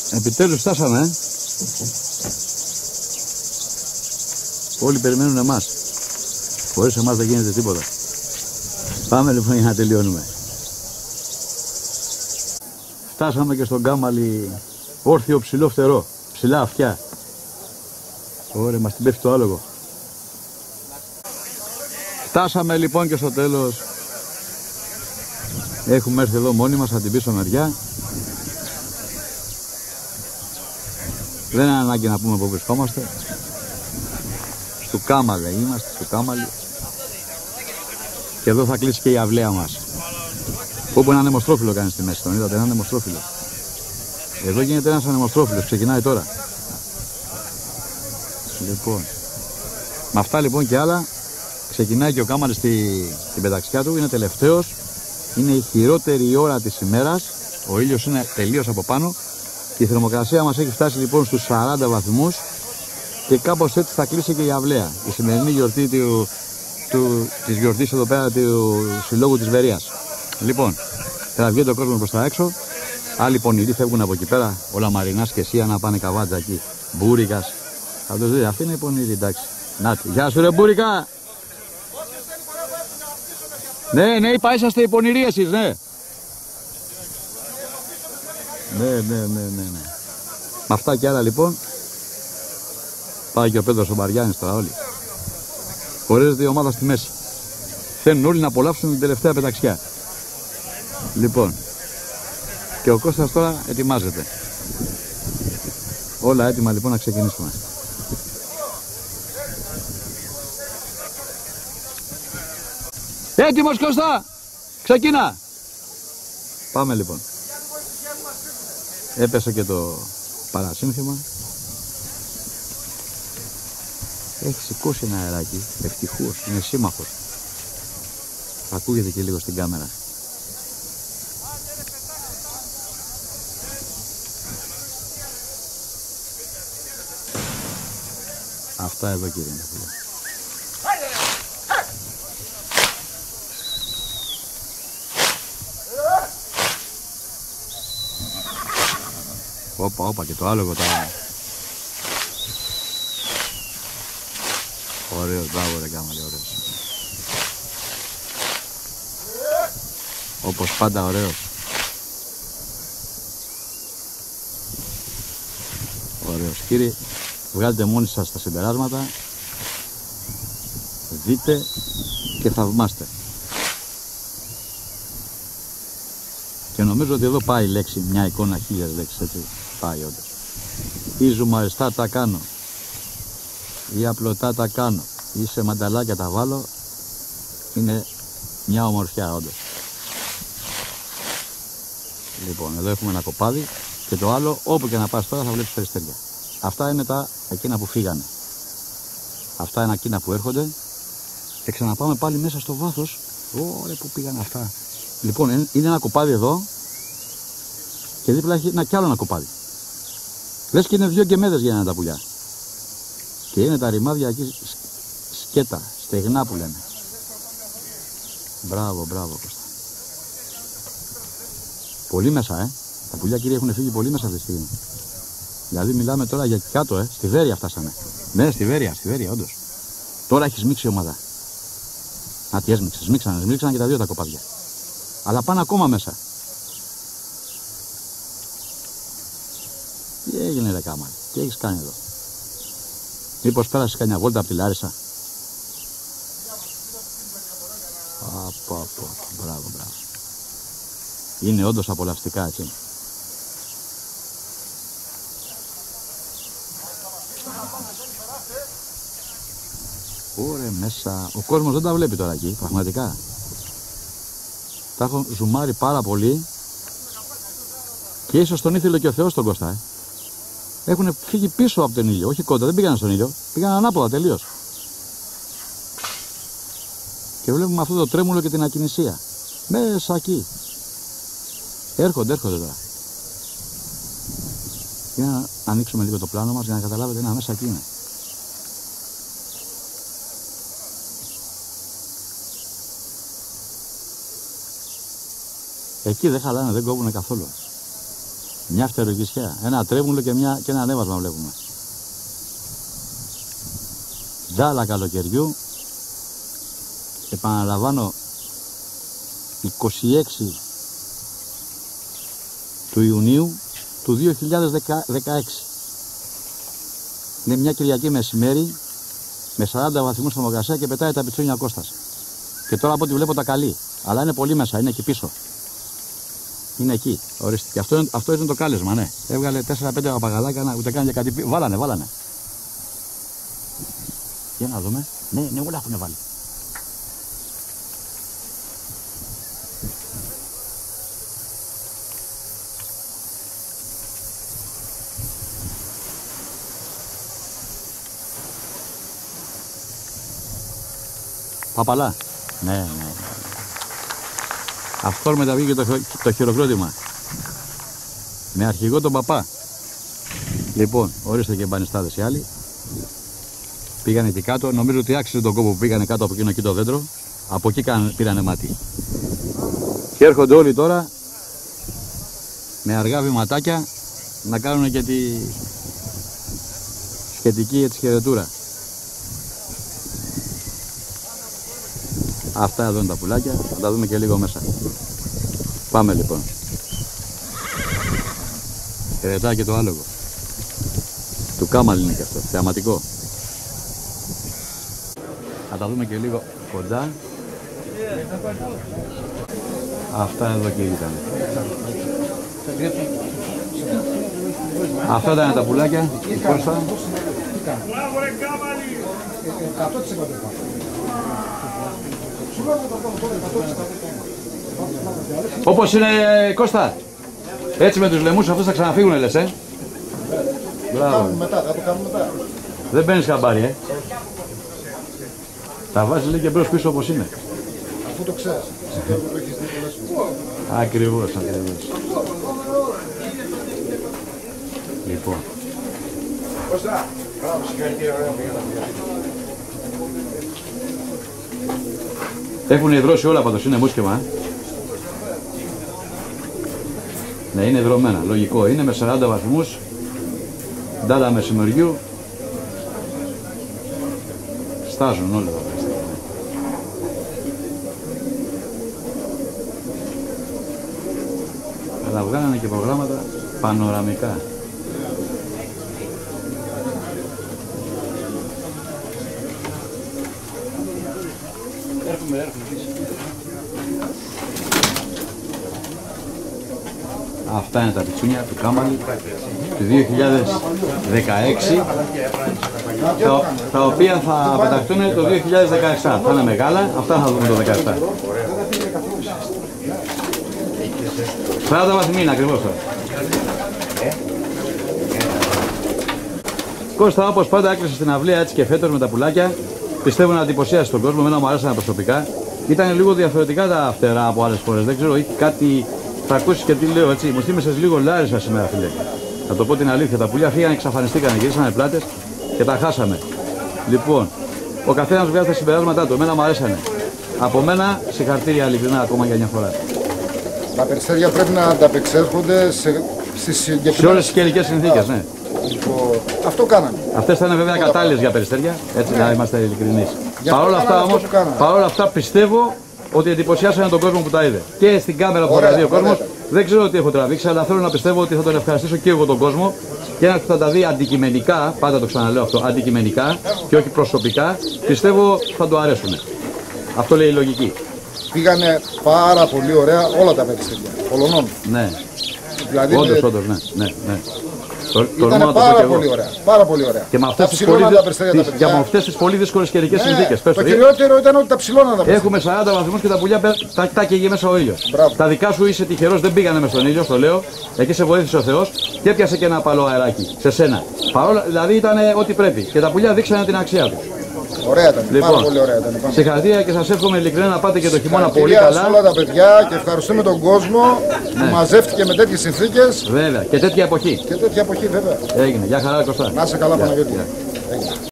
Επιτέλους φτάσαμε. Όλοι περιμένουν εμάς. Χωρίς εμάς δεν γίνεται τίποτα. Πάμε λοιπόν για να τελειώνουμε. Φτάσαμε και στον Κάμαλι, όρθιο ψηλό φτερό, ψηλά αυτιά. Ωραία, μας την πέφτει το άλογο. Φτάσαμε λοιπόν και στο τέλος. Έχουμε έρθει εδώ μόνοι μας από την πίσω μεριά. Δεν είναι ανάγκη να πούμε που βρισκόμαστε. Στο Κάμαλι είμαστε, στο Κάμαλι. Και εδώ θα κλείσει και η αυλαία μας. Όπου ένα ανεμοστρόφυλλο κάνει στη μέση, τον είδατε, ένα ανεμοστρόφυλλο. Εδώ γίνεται ένας ανεμοστρόφυλλος, ξεκινάει τώρα. Λοιπόν, με αυτά λοιπόν και άλλα, ξεκινάει και ο Κάμαλης στην πεταξιά του, είναι τελευταίος. Είναι η χειρότερη ώρα της ημέρας, ο ήλιος είναι τελείως από πάνω. Η θερμοκρασία μας έχει φτάσει λοιπόν στους 40 βαθμούς και κάπως έτσι θα κλείσει και η αυλαία. Η σημερινή γιορτή της γιορτής εδώ πέρα του Συλλόγου της Βερίας. Λοιπόν, θα βγει το κόσμο προς τα έξω. Άλλοι πονηροί φεύγουν από εκεί πέρα. Ο Λαμαρινάς και εσύ να πάνε καβάτζα εκεί. Μπούρικας. Θα το δείτε, αυτή είναι η πονηρή, εντάξει. Νάτι. Γεια σου ρε Μπούρικα. Ναι, είπα είσαστε οι πονηροί εσείς, ναι. Ναι. Με αυτά και άλλα λοιπόν. Πάει και ο Πέτρος ο Μπαριάννης τώρα όλοι. Χωρίζεται η ομάδα στη μέση. Θέλουν όλοι να απολαύσουν την τελευταία πεταξιά. Λοιπόν. Και ο Κώστας τώρα ετοιμάζεται. Όλα έτοιμα λοιπόν να ξεκινήσουμε. Έτοιμος Κώστα! Ξεκινά! Πάμε λοιπόν. Έπεσε και το παρασύνθημα. Έχει σηκώσει ένα αεράκι. Ευτυχώς, είναι σύμμαχος. Ακούγεται και λίγο στην κάμερα. Αυτά εδώ κύριε. Όπα και το άλογο τώρα. Ωραίος, μπράβο ρε Κάμαλη, ωραίος. Όπως πάντα ωραίος. Ωραίος κύριε. Βγάλετε μόνοι σας τα συμπεράσματα. Δείτε και θαυμάστε. Και νομίζω ότι εδώ πάει η λέξη, μια εικόνα 1000 λέξεις, έτσι πάει όντως. Ή ζουμαριστά τα κάνω, ή απλωτά τα κάνω, ή σε μανταλάκια τα βάλω, είναι μια ομορφιά όντως. Λοιπόν, εδώ έχουμε ένα κοπάδι και το άλλο, όπου και να πας τώρα θα βλέπεις περιστέρια. Αυτά είναι τα εκείνα που φύγανε. Αυτά είναι εκείνα που έρχονται και ξαναπάμε πάλι μέσα στο βάθος. Ωραία που πήγαν αυτά. Λοιπόν, είναι ένα κοπάδι εδώ και δίπλα έχει κι άλλο ένα κοπάδι. Λες και είναι δύο γκεμέδες για τα πουλιά. Και είναι τα ρημάδια εκεί σκέτα, στεγνά που λένε. Μπράβο Κώστα. Πολύ μέσα, Τα πουλιά κύριε έχουν φύγει πολύ μέσα αυτή τη στιγμή. Δηλαδή μιλάμε τώρα για κάτω, στη Βέρεια φτάσαμε. Ναι, στη Βέρεια όντως. Τώρα έχει σμίξει η ομάδα. Να τι έσμιξε, σμίξαν και τα δύο τα κοπάδια. Αλλά πάνε ακόμα μέσα. Τι έγινε ρε Κάμαλη, τι έχεις κάνει εδώ? Μήπως πέρασες κανένα βόλτα από τη Λάρισα? Μπράβο. Είναι όντως απολαυστικά έτσι. Ωραία μέσα. Ο κόσμος δεν τα βλέπει τώρα εκεί, πραγματικά. Τα έχω ζουμάρει πάρα πολύ. Και ίσως τον ήθελε και ο Θεός τον Κώστα. Έχουν φύγει πίσω από τον ήλιο, όχι κοντά, δεν πήγαν στον ήλιο. Πήγαν ανάποδα τελείως. Και βλέπουμε αυτό το τρέμουλο και την ακινησία. Μέσα εκεί. Έρχονται τώρα. Για να ανοίξουμε λίγο το πλάνο μας για να καταλάβετε, μέσα εκεί είναι. Εκεί δεν χαλάνε, δεν κόβουνε καθόλου. Μια φτεροκισιά. Ένα τρέμουλο και ένα ανέβασμα βλέπουμε. Τζάλα καλοκαιριού. Επαναλαμβάνω, 26 του Ιουνίου του 2016. Είναι μια Κυριακή μεσημέρι με 40 βαθμούς θερμοκρασία και πετάει τα πιτσούνια Κώστας. Και τώρα από ό,τι βλέπω τα καλεί. Αλλά είναι πολύ μέσα, είναι εκεί πίσω. Είναι εκεί, ορίστε. Και αυτό είναι το κάλεσμα, ναι. Έβγαλε 4-5 παπαγαλάκια, ούτε καν για κάτι. Βάλανε. Για να δούμε. Ναι, όλα έχουν βάλει. Παπαλά. Ναι. Αυτό μετά βγήκε το χειροκρότημα. Με αρχηγό τον παπά. Λοιπόν, ορίστε και μπανιστάδες οι άλλοι. Πήγανε εκεί κάτω. Νομίζω ότι άξιζε τον κόπο που πήγανε κάτω από εκείνο εκεί το δέντρο. Από εκεί πήρανε μάτι. Και έρχονται όλοι τώρα με αργά βηματάκια να κάνουν και τη σχετική έτσι χαιρετούρα. Αυτά εδώ είναι τα πουλάκια, θα τα δούμε και λίγο μέσα. Πάμε λοιπόν. Χαιρετάει και το άλογο. Του Κάμαλ είναι και αυτό, θεαματικό. Θα τα δούμε και λίγο κοντά. Αυτά εδώ και ήταν. Αυτά ήταν τα πουλάκια του Κώστα. Όπως είναι, Κώστα, έτσι με τους λαιμούς αυτούς θα ξαναφύγουνε λες, Μπράβο. Θα το κάνουμε μετά. Δεν παίρνεις χαμπάρι, Τα βάζεις λέει και μπρος πίσω όπως είναι. Αφού το ξέρεις. Ακριβώς. Λοιπόν. Κώστα, μπράβο, συγχαρητήρια, ωραία. Έχουν υδρώσει όλα πάντως, είναι μουσκεμα. Ναι, είναι υδρωμένα, λογικό. Είναι με 40 βαθμούς, ντάλα μεσημεριού. Στάζουν όλοι εδώ. Αλλά βγάλανε και προγράμματα πανοραμικά. Αυτά είναι τα πιτσούνια του Κάμαλη του 2016, τα οποία θα πεταχτούν το 2017. Θα είναι μεγάλα, αυτά θα δούμε το 2017. 40 βαθμοί είναι ακριβώς τώρα. Κώστα, όπως πάντα άκλεισε στην αυλία έτσι και φέτος με τα πουλάκια. Πιστεύω να εντυπωσίασε τον κόσμο, εμένα μου αρέσανε προσωπικά. Ήταν λίγο διαφορετικά τα φτερά από άλλες φορές, δεν ξέρω, είχε κάτι. Θα ακούσεις και τι λέω έτσι. Μου θύμισες λίγο Λάρισα σήμερα, φίλε. Θα το πω την αλήθεια. Τα πουλιά φύγανε, εξαφανιστήκανε, γυρίσανε πλάτες και τα χάσαμε. Λοιπόν, ο καθένας βγάζει τα συμπεράσματά του. Εμένα μου αρέσανε. Από μένα, συγχαρητήρια ειλικρινά ακόμα για μια φορά. Τα περιστέρια πρέπει να ανταπεξέρχονται σε όλες τις καιρικές συνθήκες, ναι. Αυτό κάναμε. Αυτές θα είναι βέβαια κατάλληλες για περιστέρια, έτσι να είμαστε ειλικρινείς. Παρ' όλα αυτά πιστεύω ότι εντυπωσιάσανε τον κόσμο που τα είδε. Και στην κάμερα που θα τα δει ο κόσμος, δεν ξέρω τι έχω τραβήξει, αλλά θέλω να πιστεύω ότι θα τον ευχαριστήσω και εγώ τον κόσμο. Και ένας που θα τα δει αντικειμενικά, πάντα το ξαναλέω αυτό, αντικειμενικά και όχι προσωπικά, πιστεύω θα του αρέσουν. Αυτό λέει η λογική. Πήγανε πάρα πολύ ωραία όλα τα περιστέρια. Πολωνών. Ναι. Δηλαδή, όντως, ναι. Ήταν πάρα πολύ ωραία. Και με αυτές τις πολύ δύσκολες καιρικές συνθήκες. Το κυριότερο ήταν ότι τα ψηλώναν τα περιστέρια. Έχουμε 40 βαθμούς και τα πουλιά τα καίγε μέσα ο ήλιος. Τα δικά σου είσαι τυχερός, δεν πήγανε μες στον ήλιο, στο λέω. Εκεί σε βοήθησε ο Θεός και έπιασε και ένα απαλό αεράκι σε σένα. Παρόλα, δηλαδή ήταν ό,τι πρέπει. Και τα πουλιά δείξανε την αξία τους. Ωραία ήταν. Λοιπόν, πάρα πολύ ωραία ήταν. Συγχαρητήρια και σας εύχομαι ειλικρινά να πάτε και το χειμώνα πολύ καλά. Σε όλα τα παιδιά και ευχαριστούμε τον κόσμο που μαζεύτηκε με τέτοιες συνθήκες. Βέβαια. Και τέτοια εποχή. Και τέτοια εποχή, βέβαια. Έγινε. Γεια χαρά, Κωστά. Να είσαι καλά, Παναγιώτη.